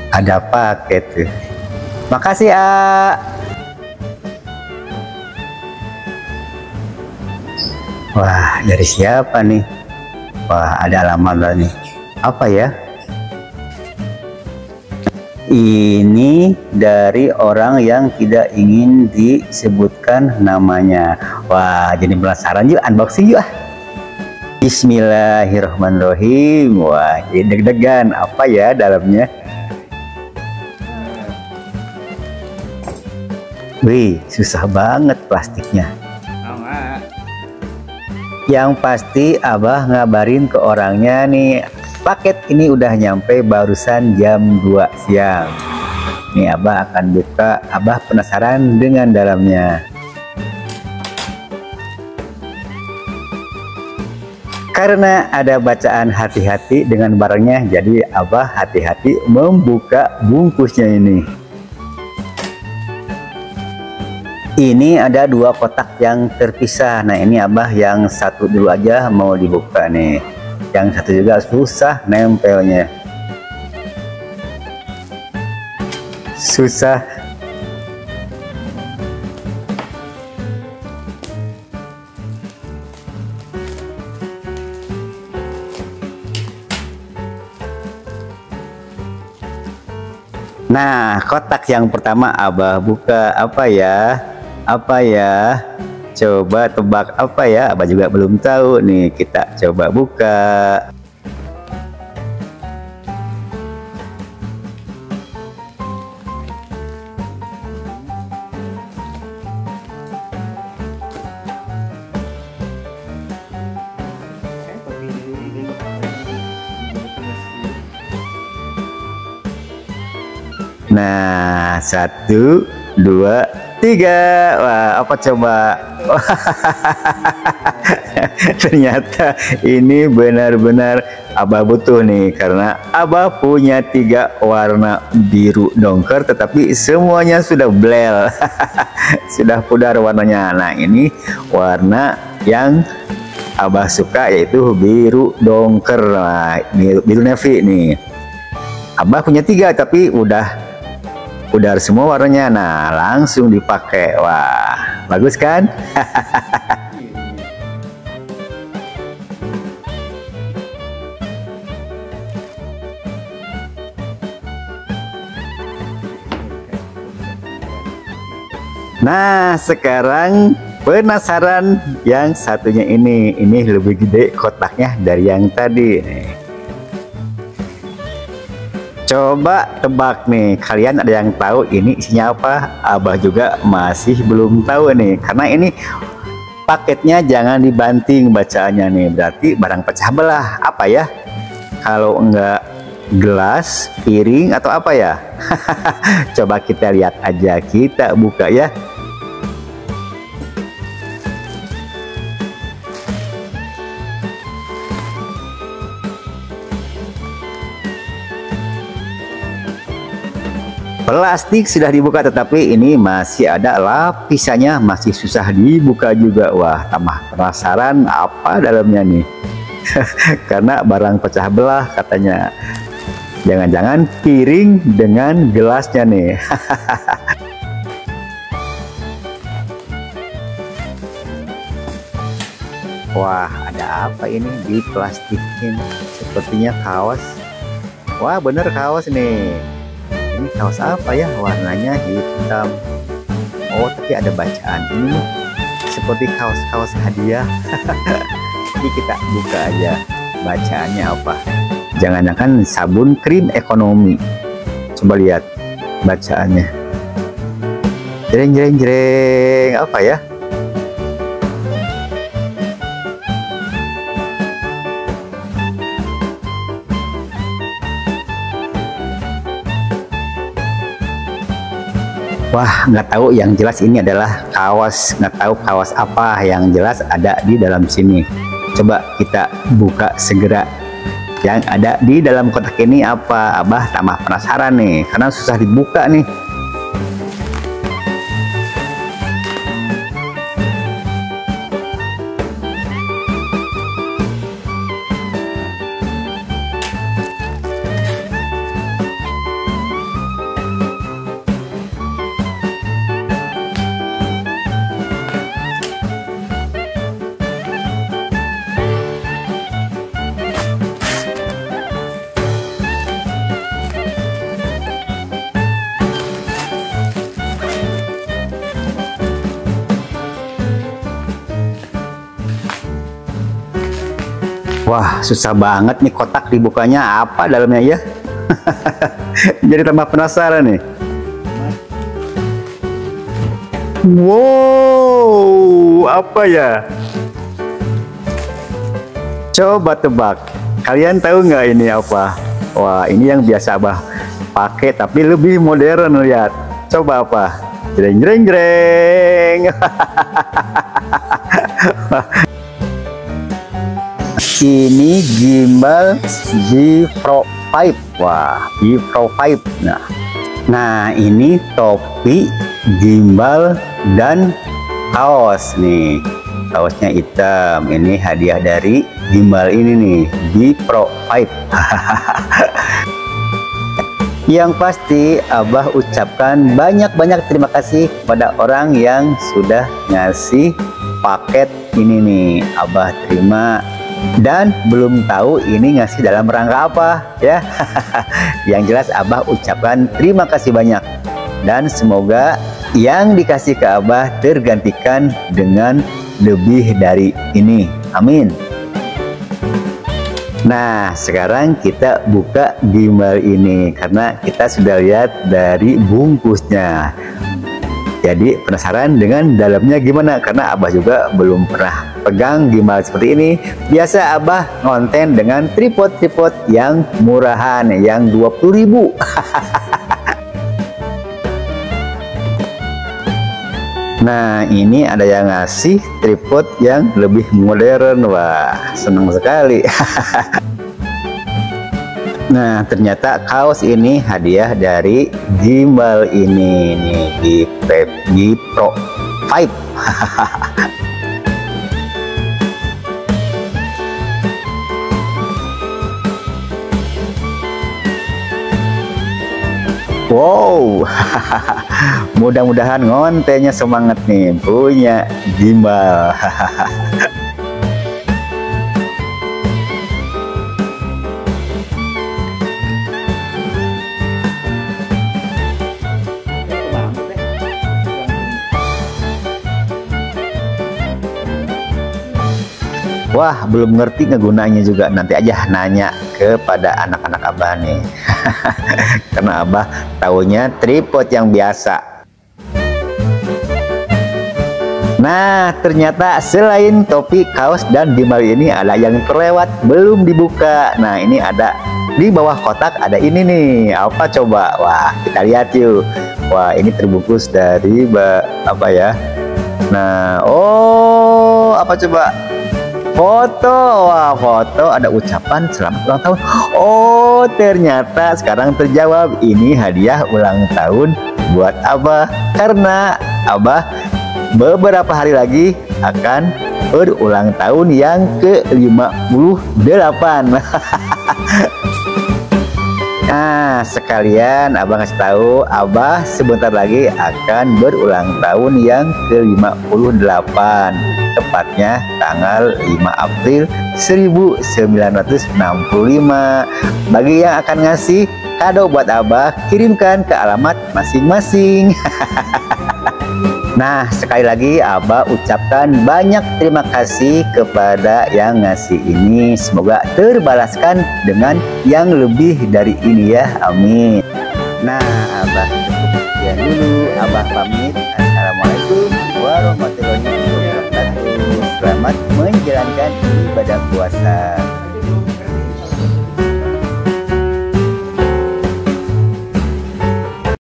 Ada paket tuh. Makasih, A. Wah, dari siapa nih? Wah, ada alamat nih. Apa ya? Ini dari orang yang tidak ingin disebutkan namanya. Wah, jadi penasaran yuk, unboxing yuk. Bismillahirrahmanirrahim. Wah, jadi deg-degan. Apa ya dalamnya? Wih, susah banget plastiknya. Yang pasti Abah ngabarin ke orangnya nih, paket ini udah nyampe barusan jam 2 siang. Nih Abah akan buka, Abah penasaran dengan dalamnya. Karena ada bacaan hati-hati dengan barangnya, jadi Abah hati-hati membuka bungkusnya ini. Ini ada 2 kotak yang terpisah. Nah, ini Abah yang satu dulu aja mau dibuka nih. Yang satu juga susah nempelnya. Susah. Nah, kotak yang pertama Abah buka. Apa ya? Apa ya? Coba tebak apa ya? Abah juga belum tahu nih. Kita coba buka. Nah, 1, 2, 3. Wah, apa coba? Ternyata ini benar-benar Abah butuh nih, karena Abah punya 3 warna biru dongker, tetapi semuanya sudah blel. Sudah pudar warnanya. Nah, ini warna yang Abah suka, yaitu biru dongker. Nah, biru navy nih. Abah punya 3 tapi udah pudar semua warnanya. Nah, langsung dipakai. Wah, bagus kan? Nah, sekarang penasaran yang satunya ini. Ini lebih gede kotaknya dari yang tadi. Coba tebak nih, kalian ada yang tahu ini isinya apa? Abah juga masih belum tahu nih, karena ini paketnya jangan dibanting bacaannya nih, berarti barang pecah belah. Apa ya? Kalau enggak gelas, piring, atau apa ya? Coba kita lihat aja, kita buka ya. Plastik sudah dibuka, tetapi ini masih ada lapisannya, masih susah dibuka juga. Wah, tambah penasaran apa dalamnya nih. Karena barang pecah belah katanya. Jangan-jangan piring dengan gelasnya nih. Wah, ada apa ini di plastikin? Sepertinya kaos. Wah, bener kaos nih. Ini kaos apa ya? Warnanya hitam. Oh, tapi ada bacaan ini nih, seperti kaos-kaos hadiah. Jadi kita buka aja, bacaannya apa? Jangan-jangan sabun krim ekonomi. Coba lihat bacaannya. Jreng jreng jreng. Apa ya? Wah, nggak tahu, yang jelas ini adalah kaos. Nggak tahu kaos apa, yang jelas ada di dalam sini. Coba kita buka segera. Yang ada di dalam kotak ini apa? Abah tambah penasaran nih, karena susah dibuka nih. Wah, susah banget nih kotak dibukanya, apa dalamnya ya? Jadi tambah penasaran nih. Wow, apa ya? Coba tebak. Kalian tahu nggak ini apa? Wah, ini yang biasa Abah pakai tapi lebih modern, lihat. Coba apa? Jreng jreng jreng. Ini gimbal G Pro 5. Wah, G Pro 5. Nah, ini topi, gimbal, dan kaos nih. Kaosnya hitam. Ini hadiah dari gimbal ini nih, G Pro 5. Yang pasti Abah ucapkan banyak-banyak terima kasih kepada orang yang sudah ngasih paket ini nih. Abah terima dan belum tahu ini ngasih dalam rangka apa ya. Yang jelas Abah ucapkan terima kasih banyak, dan semoga yang dikasih ke Abah tergantikan dengan lebih dari ini, amin. Nah, sekarang kita buka gimbal ini karena kita sudah lihat dari bungkusnya. Jadi penasaran dengan dalamnya gimana, karena Abah juga belum pernah pegang gimbal seperti ini. Biasa Abah ngonten dengan tripod-tripod yang murahan, yang 20.000. Nah, ini ada yang ngasih tripod yang lebih modern. Wah, senang sekali. Nah, ternyata kaos ini hadiah dari gimbal ini nih, di Pro 5. Wow, mudah-mudahan ngontennya semangat nih, punya gimbal. Wah, belum ngerti ngegunanya juga, nanti aja nanya kepada anak-anak Abah nih. Karena Abah taunya tripod yang biasa. Nah, ternyata selain topi, kaos, dan gimbal ini ada yang terlewat belum dibuka. Nah, ini ada di bawah kotak, ada ini nih. Apa coba? Wah, kita lihat yuk. Wah, ini terbungkus dari apa ya? Nah, oh, apa coba? Foto. Wah, foto ada ucapan selamat ulang tahun. Oh, ternyata sekarang terjawab, ini hadiah ulang tahun buat Abah, karena Abah beberapa hari lagi akan berulang tahun yang ke-58. Nah, sekalian Abah ngasih tahu, Abah sebentar lagi akan berulang tahun yang ke-58, tepatnya tanggal 5 April 1965. Bagi yang akan ngasih kado buat Abah, kirimkan ke alamat masing-masing. Nah, sekali lagi Abah ucapkan banyak terima kasih kepada yang ngasih ini. Semoga terbalaskan dengan yang lebih dari ini ya, amin. Nah, Abah cukup sekian dulu. Abah pamit. Assalamualaikum warahmatullahi wabarakatuh. Selamat menjalankan ibadah puasa.